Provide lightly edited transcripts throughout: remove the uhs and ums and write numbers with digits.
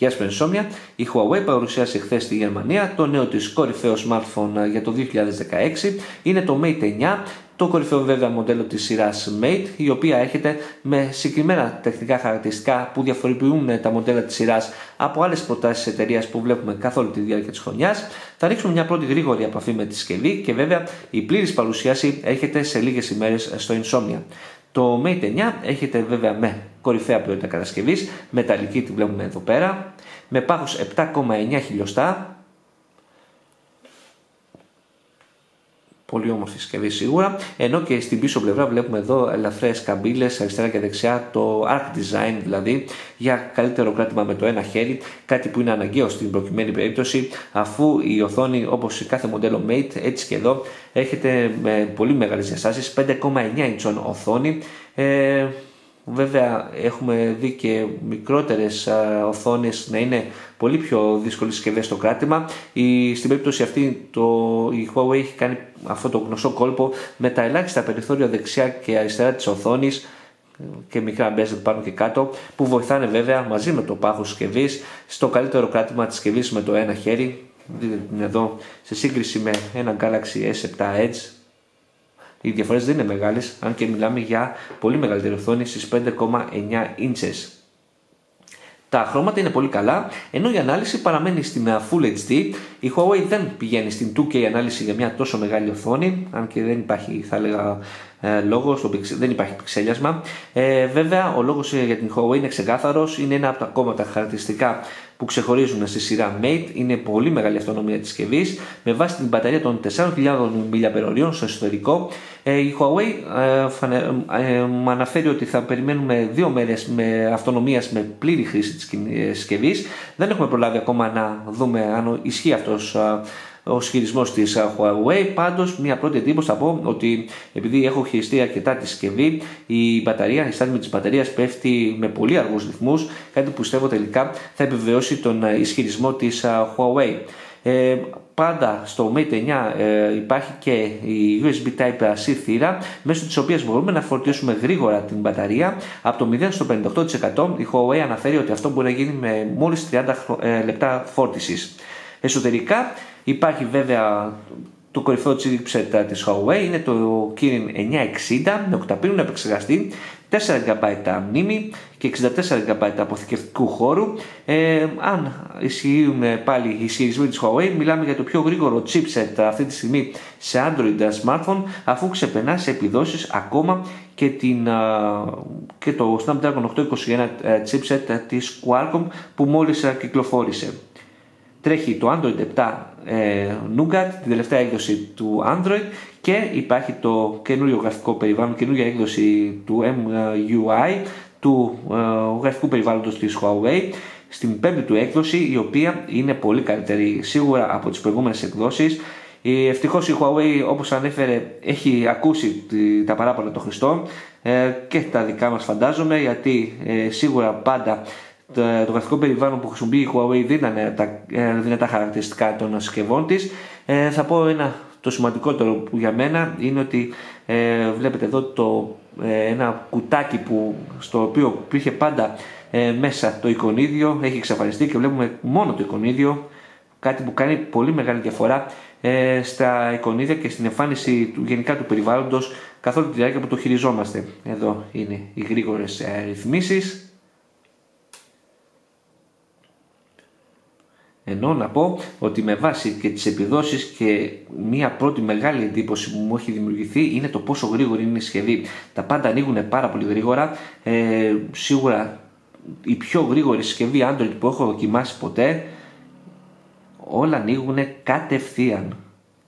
Γεια σας Insomnia. Η Huawei παρουσίασε χθες στη Γερμανία το νέο της κορυφαίο smartphone για το 2016. Είναι το Mate 9, το κορυφαίο βέβαια μοντέλο της σειράς Mate, η οποία έρχεται με συγκεκριμένα τεχνικά χαρακτηριστικά που διαφοροποιούν τα μοντέλα της σειράς από άλλες προτάσεις της εταιρείας που βλέπουμε καθ' όλη τη διάρκεια της χρονιάς. Θα ρίξουμε μια πρώτη γρήγορη επαφή με τη συσκευή και βέβαια η πλήρης παρουσίαση έρχεται σε λίγες ημέρες στο Insomnia. Το Mate 9 έρχεται βέβαια με κορυφαία ποιότητα κατασκευής, μεταλλική τη βλέπουμε εδώ πέρα, με πάχος 7,9 χιλιοστά. Πολύ όμορφη συσκευή σίγουρα, ενώ και στην πίσω πλευρά βλέπουμε εδώ ελαφρές καμπύλες αριστερά και δεξιά, το Arc Design δηλαδή, για καλύτερο κράτημα με το ένα χέρι, κάτι που είναι αναγκαίο στην προκειμένη περίπτωση, αφού η οθόνη όπως σε κάθε μοντέλο Mate, έτσι και εδώ, έρχεται με πολύ μεγάλες διαστάσεις, 5,9 ιντσών οθόνη. Βέβαια έχουμε δει και μικρότερες οθόνες να είναι πολύ πιο δύσκολες συσκευές στο κράτημα. Στην περίπτωση αυτή η Huawei έχει κάνει αυτό το γνωστό κόλπο με τα ελάχιστα περιθώρια δεξιά και αριστερά της οθόνης και μικρά bezel πάνω και κάτω, που βοηθάνε βέβαια μαζί με το πάχος συσκευής στο καλύτερο κράτημα της συσκευής με το ένα χέρι. Δείτε την εδώ σε σύγκριση με ένα Galaxy S7 Edge. Οι διαφορές δεν είναι μεγάλες, αν και μιλάμε για πολύ μεγαλύτερη οθόνη στις 5,9 ίντσες. Τα χρώματα είναι πολύ καλά, ενώ η ανάλυση παραμένει στην Full HD. Η Huawei δεν πηγαίνει στην 2K ανάλυση για μια τόσο μεγάλη οθόνη, αν και δεν υπάρχει, θα έλεγα, λόγος, δεν υπάρχει πιξέλιασμα. Βέβαια, ο λόγος για την Huawei είναι ξεκάθαρος, είναι ένα από τα ακόμα τα χαρακτηριστικά που ξεχωρίζουν στη σειρά Mate. Είναι πολύ μεγάλη αυτονομία της συσκευής, με βάση την μπαταρία των 4.000 mAh στο εσωτερικό. Η Huawei μου αναφέρει ότι θα περιμένουμε 2 μέρες με αυτονομίας με πλήρη χρήση της συσκευής. Δεν έχουμε προλάβει ακόμα να δούμε αν ισχύει αυτός ο ισχυρισμός της Huawei. Πάντως, μια πρώτη εντύπωση θα πω ότι επειδή έχω χειριστεί αρκετά τη συσκευή, η στάθμη της μπαταρίας πέφτει με πολύ αργούς ρυθμούς, κάτι που πιστεύω τελικά θα επιβεβαιώσει τον ισχυρισμό της Huawei. Πάντα στο Mate 9 υπάρχει και η USB Type-C θύρα, μέσω της οποίας μπορούμε να φορτίσουμε γρήγορα την μπαταρία από το 0 στο 58%. Η Huawei αναφέρει ότι αυτό μπορεί να γίνει με μόλις 30 λεπτά φόρτισης. Εσωτερικά υπάρχει βέβαια το κορυφαίο chipset της Huawei, είναι το Kirin 960 με οκταπύρινο επεξεργαστή, 4 GB μνήμη και 64 GB αποθηκευτικού χώρου. Αν ισχύουν πάλι οι ισχυρισμοί της Huawei, μιλάμε για το πιο γρήγορο chipset αυτή τη στιγμή σε Android smartphone, αφού ξεπερνά σε επιδόσεις ακόμα και το Snapdragon 821 chipset της Qualcomm που μόλις κυκλοφόρησε. Τρέχει το Android 7 Nougat, την τελευταία έκδοση του Android, και υπάρχει το καινούριο γραφικό περιβάλλον, καινούργια έκδοση του MUI, του γραφικού περιβάλλοντος της Huawei, στην πέμπτη του έκδοση, η οποία είναι πολύ καλύτερη σίγουρα από τις προηγούμενες εκδόσεις. Ευτυχώς η Huawei, όπως ανέφερε, έχει ακούσει τα παράπονα των χρηστών και τα δικά μας φαντάζομαι, γιατί σίγουρα πάντα το γραφικό περιβάλλον που χρησιμοποιεί η Huawei δεν ήταν τα δυνατά χαρακτηριστικά των συσκευών της. Θα πω το σημαντικότερο που για μένα είναι ότι βλέπετε εδώ ένα κουτάκι στο οποίο υπήρχε πάντα μέσα το εικονίδιο, έχει εξαφανιστεί και βλέπουμε μόνο το εικονίδιο, κάτι που κάνει πολύ μεγάλη διαφορά στα εικονίδια και στην εμφάνιση γενικά του περιβάλλοντος καθ' όλη τη διάρκεια που το χειριζόμαστε. Εδώ είναι οι γρήγορες ρυθμίσεις. Ενώ να πω ότι με βάση και τις επιδόσεις και μία πρώτη μεγάλη εντύπωση που μου έχει δημιουργηθεί είναι το πόσο γρήγορη είναι η συσκευή. Τα πάντα ανοίγουν πάρα πολύ γρήγορα. Σίγουρα η πιο γρήγορη συσκευή Android που έχω δοκιμάσει ποτέ. Όλα ανοίγουν κατευθείαν.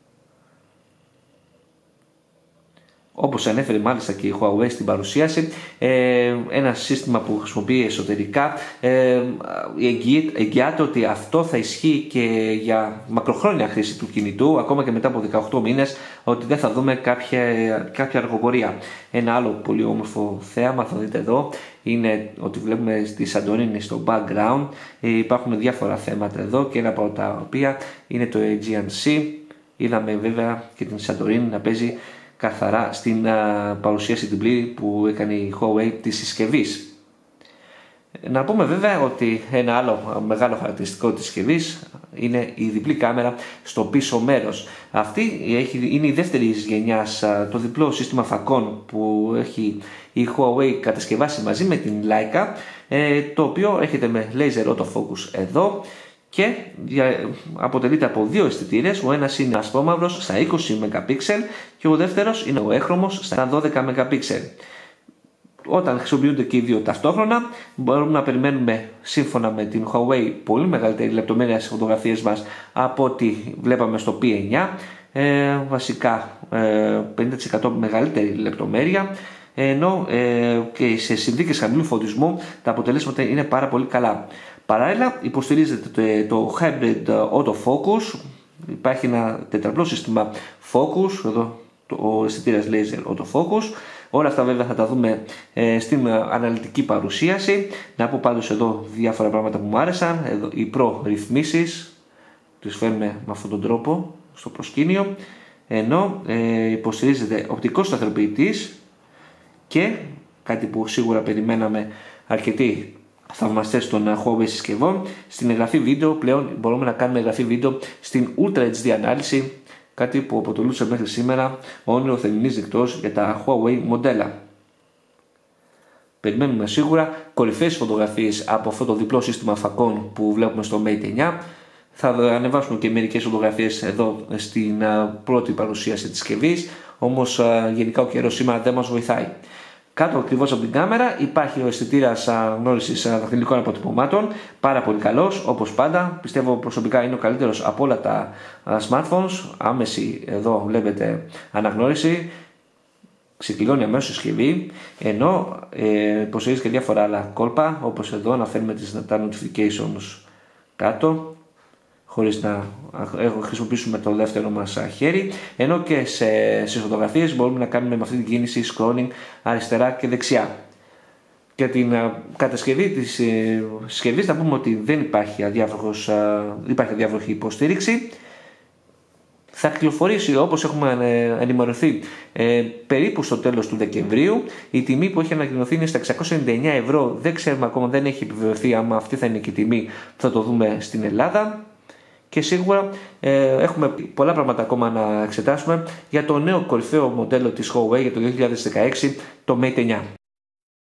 Όπως ανέφερε μάλιστα και η Huawei στην παρουσίαση, ένα σύστημα που χρησιμοποιεί εσωτερικά εγγυάται ότι αυτό θα ισχύει και για μακροχρόνια χρήση του κινητού, ακόμα και μετά από 18 μήνες, ότι δεν θα δούμε κάποια αργοπορία. Ένα άλλο πολύ όμορφο θέαμα, θα δείτε εδώ, είναι ότι βλέπουμε στη Σαντορίνη στο background υπάρχουν διάφορα θέματα εδώ, και ένα από τα οποία είναι το Aegean Sea. Είδαμε βέβαια και την Σαντορίνη να παίζει καθαρά στην παρουσίαση την πλήρη που έκανε η Huawei της συσκευής. Να πούμε βέβαια ότι ένα άλλο μεγάλο χαρακτηριστικό της συσκευής είναι η διπλή κάμερα στο πίσω μέρος. Αυτή είναι η δεύτερη γενιάς, το διπλό σύστημα φακών που έχει η Huawei κατασκευάσει μαζί με την Leica, το οποίο έρχεται με laser autofocus εδώ και αποτελείται από δύο αισθητήρες. Ο ένας είναι ασπρόμαυρος στα 20 MP και ο δεύτερος είναι ο έχρωμος στα 12 MP. Όταν χρησιμοποιούνται και οι δύο ταυτόχρονα, μπορούμε να περιμένουμε σύμφωνα με την Huawei πολύ μεγαλύτερη λεπτομέρεια στις φωτογραφίες μας από ό,τι βλέπαμε στο P9, βασικά 50% μεγαλύτερη λεπτομέρεια, ενώ και σε συνθήκες χαμηλού φωτισμού τα αποτελέσματα είναι πάρα πολύ καλά. Παράλληλα υποστηρίζεται το Hybrid Autofocus, υπάρχει ένα τετραπλό σύστημα focus, εδώ ο αισθητήρας laser autofocus. Όλα αυτά βέβαια θα τα δούμε στην αναλυτική παρουσίαση. Να πω πάντως εδώ διάφορα πράγματα που μου άρεσαν. Εδώ, οι ρυθμίσεις τις φέρνουμε με αυτόν τον τρόπο στο προσκήνιο, ενώ υποστηρίζεται οπτικός σταθεροποιητής και κάτι που σίγουρα περιμέναμε αρκετοί θαυμαστές των Huawei συσκευών, στην εγγραφή βίντεο πλέον μπορούμε να κάνουμε εγγραφή βίντεο στην Ultra HD ανάλυση, κάτι που αποτελούσε μέχρι σήμερα όνειρο θεμηνής δικτός για τα Huawei μοντέλα. Περιμένουμε σίγουρα κορυφαίες φωτογραφίες από αυτό το διπλό σύστημα φακών που βλέπουμε στο Mate 9. Θα ανεβάσουμε και μερικές φωτογραφίες εδώ στην πρώτη παρουσίαση της συσκευής, όμως γενικά ο καιρός σήμερα δεν μας βοηθάει. Κάτω ακριβώς από την κάμερα υπάρχει ο αισθητήρας αναγνώρισης δαχτυλικών αποτυπωμάτων, πάρα πολύ καλός, όπως πάντα. Πιστεύω προσωπικά είναι ο καλύτερος από όλα τα smartphones. Άμεση εδώ βλέπετε αναγνώριση, ξεκλειδώνει αμέσως η συσκευή, ενώ υποστηρίζει και διάφορα άλλα κόλπα, όπως εδώ να φέρνουμε τα notifications κάτω, χωρίς να χρησιμοποιήσουμε το δεύτερο μας χέρι, ενώ και στις φωτογραφίες μπορούμε να κάνουμε με αυτή την κίνηση scrolling αριστερά και δεξιά. Για την κατασκευή της συσκευής θα πούμε ότι δεν υπάρχει αδιάβροχη υποστήριξη. Θα κυκλοφορήσει, όπως έχουμε ενημερωθεί, περίπου στο τέλος του Δεκεμβρίου. Η τιμή που έχει ανακοινωθεί είναι στα 699 ευρώ. Δεν ξέρουμε ακόμα, δεν έχει επιβεβαιωθεί άμα αυτή θα είναι και η τιμή που θα το δούμε στην Ελλάδα. Και σίγουρα έχουμε πολλά πράγματα ακόμα να εξετάσουμε για το νέο κορυφαίο μοντέλο της Huawei για το 2016, το Mate 9.